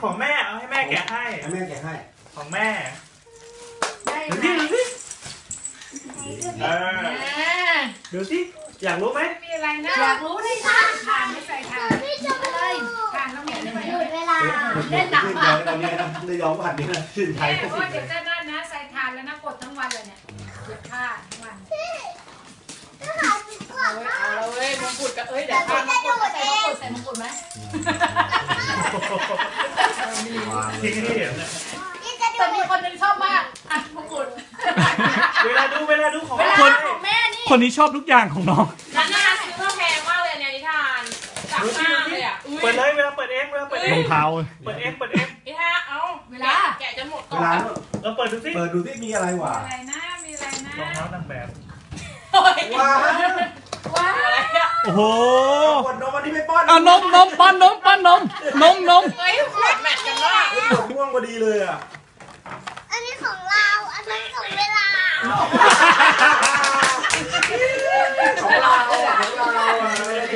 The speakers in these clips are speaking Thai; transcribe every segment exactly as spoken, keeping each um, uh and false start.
ของแม่เอาให้แม่แกะให้ให้แม่แกะให้ของแม่ดูสิดูสิดูสิอยากรู้ไหมมีอะไรนะอยากรู้เลยค่ะทานไม่ใส่ทานไม่จบเลยทานต้องเหนียวเลยหยุดเวลาเล่นหนักมากตอนนี้นะเลยยอมผ่านนี้นะชื่นใจเพราะว่าเดี๋ยวจะนั่นนะใส่ทานแล้วนะกดทั้งวันเลยเนี่ยเก็บผ้าทั้งวันเอาเลยมงกุฎกับเอ้ยเดี๋ยวผ้ามงกุฎใส่มงกุฎใส่มงกุฎไหมที่นี่เห็นนะแต่มีคนหนึ่งชอบมากอ่ะมงกุฎเวลาดูเวลาดูของคนแม่นี่คนนี้ชอบทุกอย่างของน้องนั่นน่าซื้อมาแพงมากเลยเนี่ยนิทานจับมากเลยอ่ะเปิดเลยเวลาเปิดเองเวลาเปิดเองรองเท้าเปิดเองเปิดเองนิทานเอาเวลาแกะจะหมดก่อนเราเปิดดูสิเปิดดูสิมีอะไรวะอะไรนะมีอะไรนะรองเท้านางแบบว้าว้าอะไรอ่ะโอ้โหขวดนมอันนี้ไม่ป้อนอ่ะนมนมป้อนนมป้อนนมนมนมเฮ้ยขวดแมทกันมากขวดม่วงพอดีเลยอ่ะอันนี้ของเราอันนั้นของเวลาของเราของเราเอา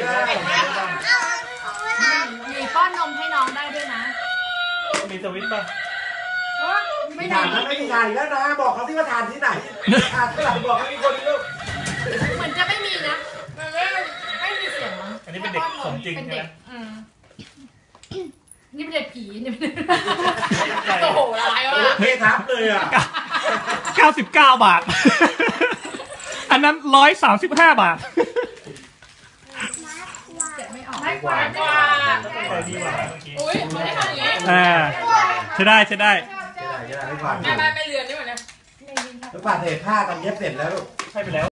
ของเวลามีป้อนนมให้น้องได้ด้วยนะมีสวิตช์ป่ะไม่ทานไม่มีทานแล้วนะบอกเขาที่ว่าทานที่ไหนทานที่ไหนบอกให้มีคนเลือกเหมือนจะไม่มีนะมันไม่ไม่มีเสียงมั้งอันนี้เป็นเด็กของจริงใช่ไหมนี่เป็นเด็กผีนี่เป็นโอ้โหร้ายว่ะเททับเลยอ่ะเก้าสิบเก้าบาทอันนั้นร้อยสามสิบห้าบาทไม่ออกไม่กว่าไม่กว่าอุ้ยไม่ได้ทำอย่างนี้อ่าใช่ได้ใช่ได้ใช่ได้ใช่ได้ไม่ผ่านไม่ไม่ไม่เรือนนี่หมดเลยแล้วผ่านเทผ้ากันเย็บเสร็จแล้วลูกให้ไปแล้ว